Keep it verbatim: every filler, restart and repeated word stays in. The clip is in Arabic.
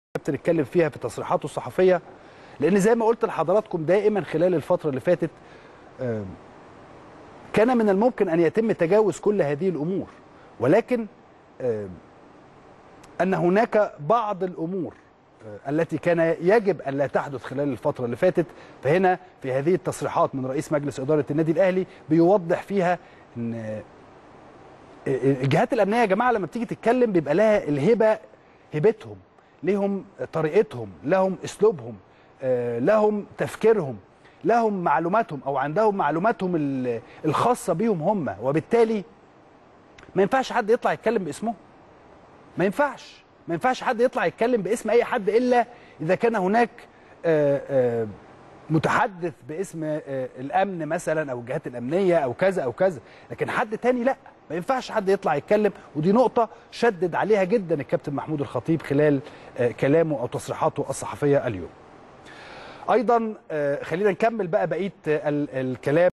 كابتن اتكلم فيها في تصريحاته الصحفيه، لان زي ما قلت لحضراتكم دائما خلال الفتره اللي فاتت كان من الممكن ان يتم تجاوز كل هذه الامور، ولكن ان هناك بعض الامور التي كان يجب ان لا تحدث خلال الفتره اللي فاتت. فهنا في هذه التصريحات من رئيس مجلس اداره النادي الاهلي بيوضح فيها ان الجهات الامنيه يا جماعه لما بتيجي تتكلم بيبقى لها الهبه، هبتهم، لهم طريقتهم، لهم اسلوبهم، لهم تفكيرهم، لهم معلوماتهم او عندهم معلوماتهم الخاصه بيهم هم، وبالتالي ما ينفعش حد يطلع يتكلم باسمهم. ما ينفعش ما ينفعش حد يطلع يتكلم باسم اي حد الا اذا كان هناك متحدث باسم الامن مثلا او الجهات الامنيه او كذا او كذا، لكن حد تاني لا، ما ينفعش حد يطلع يتكلم. ودي نقطه شدد عليها جدا الكابتن محمود الخطيب خلال كلامه او تصريحاته الصحفيه اليوم. ايضا خلينا نكمل بقى بقيه الكلام